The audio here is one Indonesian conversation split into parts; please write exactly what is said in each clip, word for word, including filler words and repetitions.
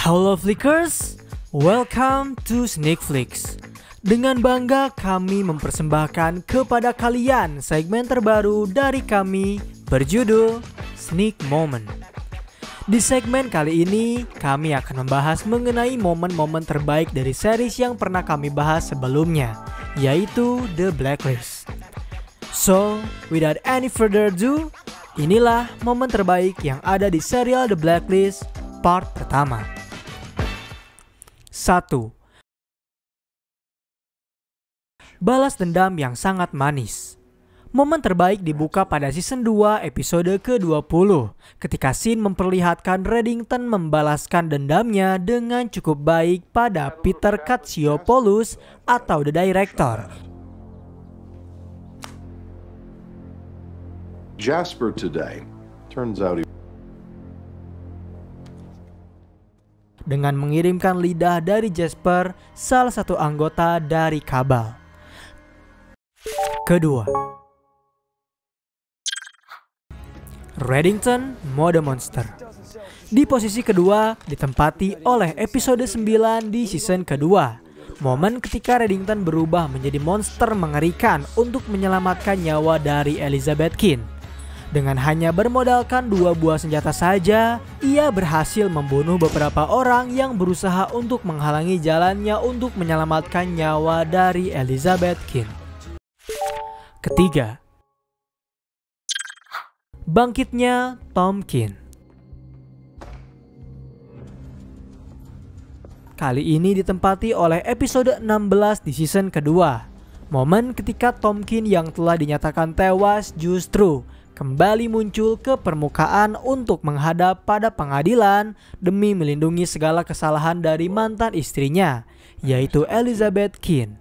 Halo Flickers, welcome to Sneak Flicks. Dengan bangga kami mempersembahkan kepada kalian segmen terbaru dari kami berjudul Sneak Moment. Di segmen kali ini, kami akan membahas mengenai momen-momen terbaik dari series yang pernah kami bahas sebelumnya, yaitu The Blacklist. So, without any further ado, inilah momen terbaik yang ada di serial The Blacklist part pertama. satu. Balas dendam yang sangat manis. Momen terbaik dibuka pada season dua episode ke dua puluh ketika Sin memperlihatkan Reddington membalaskan dendamnya dengan cukup baik pada Peter Katsiopoulou atau The Director. Jasper today turns out he dengan mengirimkan lidah dari Jasper, salah satu anggota dari Cabal. Kedua, Reddington mode monster. Di posisi kedua ditempati oleh episode sembilan di season kedua. Momen ketika Reddington berubah menjadi monster mengerikan untuk menyelamatkan nyawa dari Elizabeth Kane. Dengan hanya bermodalkan dua buah senjata saja, ia berhasil membunuh beberapa orang yang berusaha untuk menghalangi jalannya untuk menyelamatkan nyawa dari Elizabeth Kane. Ketiga, bangkitnya Tom Kane. Kali ini ditempati oleh episode enam belas di season kedua. Momen ketika Tom Kane yang telah dinyatakan tewas justru kembali muncul ke permukaan untuk menghadap pada pengadilan demi melindungi segala kesalahan dari mantan istrinya, yaitu Elizabeth Kane.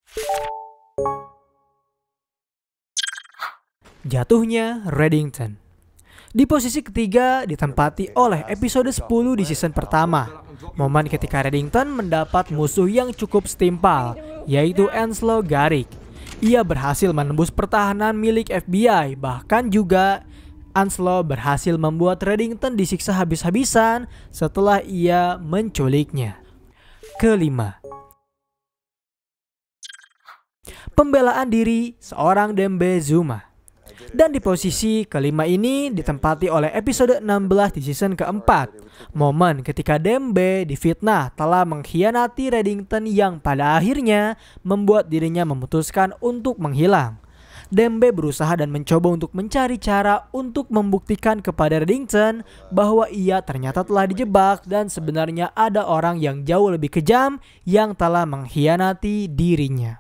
Jatuhnya Reddington. Di posisi ketiga ditempati oleh episode sepuluh di season pertama. Momen ketika Reddington mendapat musuh yang cukup setimpal, yaitu Anslo Garrick. Ia berhasil menembus pertahanan milik F B I, bahkan juga Anslo berhasil membuat Reddington disiksa habis-habisan setelah ia menculiknya. Kelima, pembelaan diri seorang Dembe Zuma. Dan di posisi kelima ini ditempati oleh episode enam belas di season keempat. Momen ketika Dembe difitnah telah mengkhianati Reddington yang pada akhirnya membuat dirinya memutuskan untuk menghilang. Dembe berusaha dan mencoba untuk mencari cara untuk membuktikan kepada Reddington bahwa ia ternyata telah dijebak dan sebenarnya ada orang yang jauh lebih kejam yang telah mengkhianati dirinya.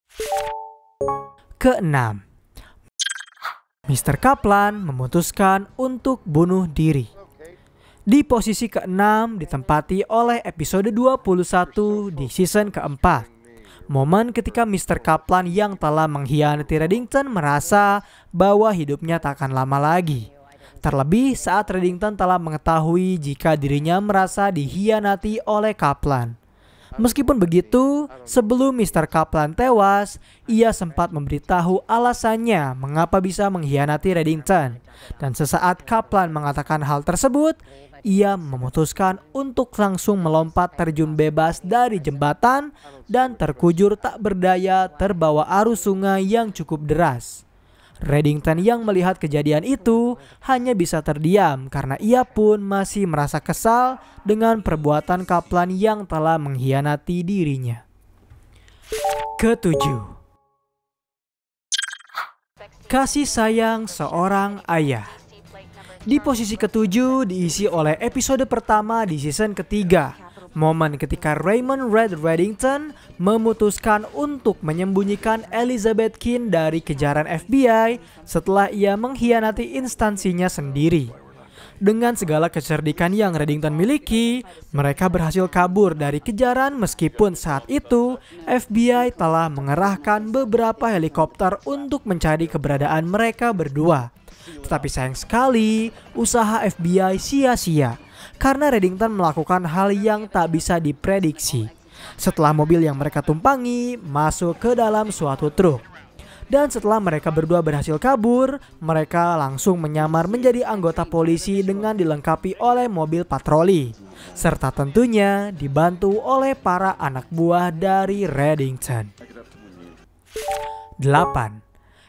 Keenam, Mister Kaplan memutuskan untuk bunuh diri. Di posisi keenam ditempati oleh episode dua puluh satu di season keempat. Momen ketika Mister Kaplan yang telah mengkhianati Reddington merasa bahwa hidupnya tak akan lama lagi. Terlebih saat Reddington telah mengetahui jika dirinya merasa dikhianati oleh Kaplan. Meskipun begitu, sebelum Mister Kaplan tewas, ia sempat memberitahu alasannya mengapa bisa mengkhianati Reddington. Dan sesaat Kaplan mengatakan hal tersebut, ia memutuskan untuk langsung melompat terjun bebas dari jembatan dan terkujur tak berdaya terbawa arus sungai yang cukup deras. Reddington yang melihat kejadian itu hanya bisa terdiam karena ia pun masih merasa kesal dengan perbuatan Kaplan yang telah mengkhianati dirinya. Ketujuh, kasih sayang seorang ayah. Di posisi ketujuh diisi oleh episode pertama di season ketiga. Momen ketika Raymond Red Reddington memutuskan untuk menyembunyikan Elizabeth Kane dari kejaran F B I setelah ia mengkhianati instansinya sendiri. Dengan segala kecerdikan yang Reddington miliki, mereka berhasil kabur dari kejaran meskipun saat itu F B I telah mengerahkan beberapa helikopter untuk mencari keberadaan mereka berdua. Tetapi sayang sekali, usaha F B I sia-sia karena Reddington melakukan hal yang tak bisa diprediksi. Setelah mobil yang mereka tumpangi masuk ke dalam suatu truk. Dan setelah mereka berdua berhasil kabur, mereka langsung menyamar menjadi anggota polisi dengan dilengkapi oleh mobil patroli, serta tentunya dibantu oleh para anak buah dari Reddington. delapan.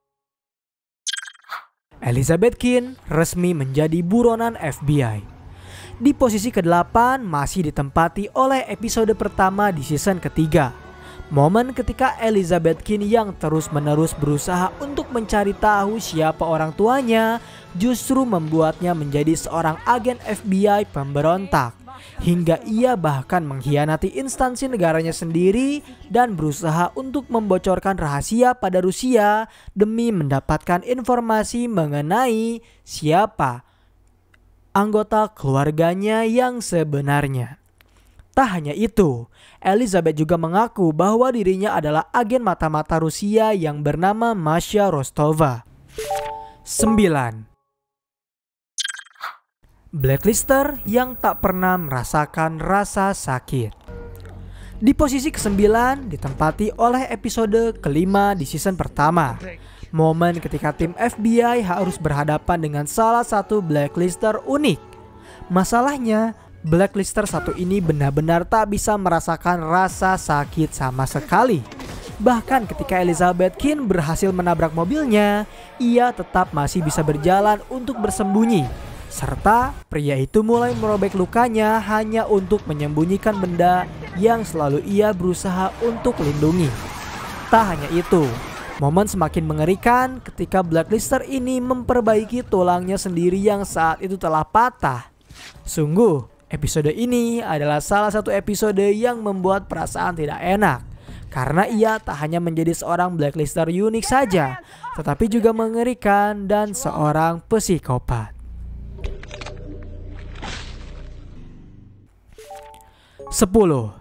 Elizabeth Kane resmi menjadi buronan F B I. Di posisi kedelapan masih ditempati oleh episode pertama di season ketiga. Momen ketika Elizabeth Kane yang terus-menerus berusaha untuk mencari tahu siapa orang tuanya justru membuatnya menjadi seorang agen F B I pemberontak. Hingga ia bahkan mengkhianati instansi negaranya sendiri dan berusaha untuk membocorkan rahasia pada Rusia demi mendapatkan informasi mengenai siapa anggota keluarganya yang sebenarnya. Tak hanya itu, Elizabeth juga mengaku bahwa dirinya adalah agen mata-mata Rusia yang bernama Masha Rostova. sembilan. Blacklister yang tak pernah merasakan rasa sakit. Di posisi kesembilan ditempati oleh episode kelima di season pertama. Momen ketika tim F B I harus berhadapan dengan salah satu blacklister unik. Masalahnya, blacklister satu ini benar-benar tak bisa merasakan rasa sakit sama sekali. Bahkan ketika Elizabeth Kane berhasil menabrak mobilnya, ia tetap masih bisa berjalan untuk bersembunyi. Serta pria itu mulai merobek lukanya hanya untuk menyembunyikan benda yang selalu ia berusaha untuk lindungi. Tak hanya itu, momen semakin mengerikan ketika blacklister ini memperbaiki tulangnya sendiri yang saat itu telah patah. Sungguh, episode ini adalah salah satu episode yang membuat perasaan tidak enak. Karena ia tak hanya menjadi seorang blacklister unik saja, tetapi juga mengerikan dan seorang psikopat. sepuluh.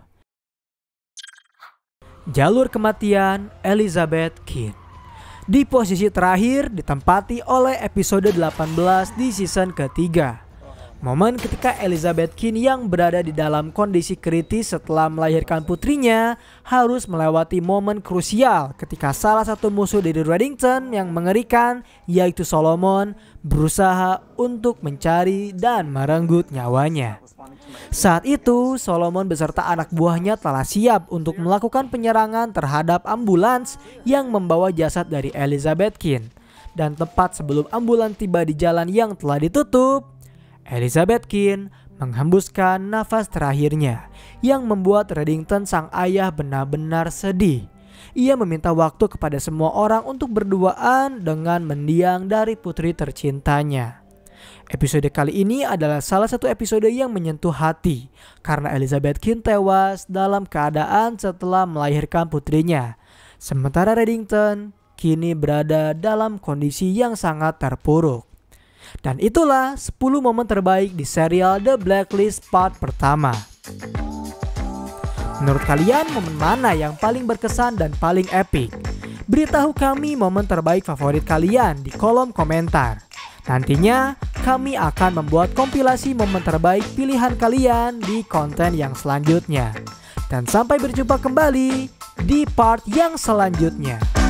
Jalur kematian Elizabeth Kane. Di posisi terakhir ditempati oleh episode delapan belas di season ketiga. Momen ketika Elizabeth Kane yang berada di dalam kondisi kritis setelah melahirkan putrinya harus melewati momen krusial ketika salah satu musuh dari Reddington yang mengerikan, yaitu Solomon, berusaha untuk mencari dan merenggut nyawanya. Saat itu, Solomon beserta anak buahnya telah siap untuk melakukan penyerangan terhadap ambulans yang membawa jasad dari Elizabeth Kane. Dan tepat sebelum ambulans tiba di jalan yang telah ditutup, Elizabeth Kane menghembuskan nafas terakhirnya yang membuat Reddington sang ayah benar-benar sedih. Ia meminta waktu kepada semua orang untuk berduaan dengan mendiang dari putri tercintanya. Episode kali ini adalah salah satu episode yang menyentuh hati karena Elizabeth Kane tewas dalam keadaan setelah melahirkan putrinya. Sementara Reddington kini berada dalam kondisi yang sangat terpuruk. Dan itulah sepuluh momen terbaik di serial The Blacklist part pertama. Menurut kalian momen mana yang paling berkesan dan paling epic? Beritahu kami momen terbaik favorit kalian di kolom komentar. Nantinya kami akan membuat kompilasi momen terbaik pilihan kalian di konten yang selanjutnya. Dan sampai berjumpa kembali di part yang selanjutnya.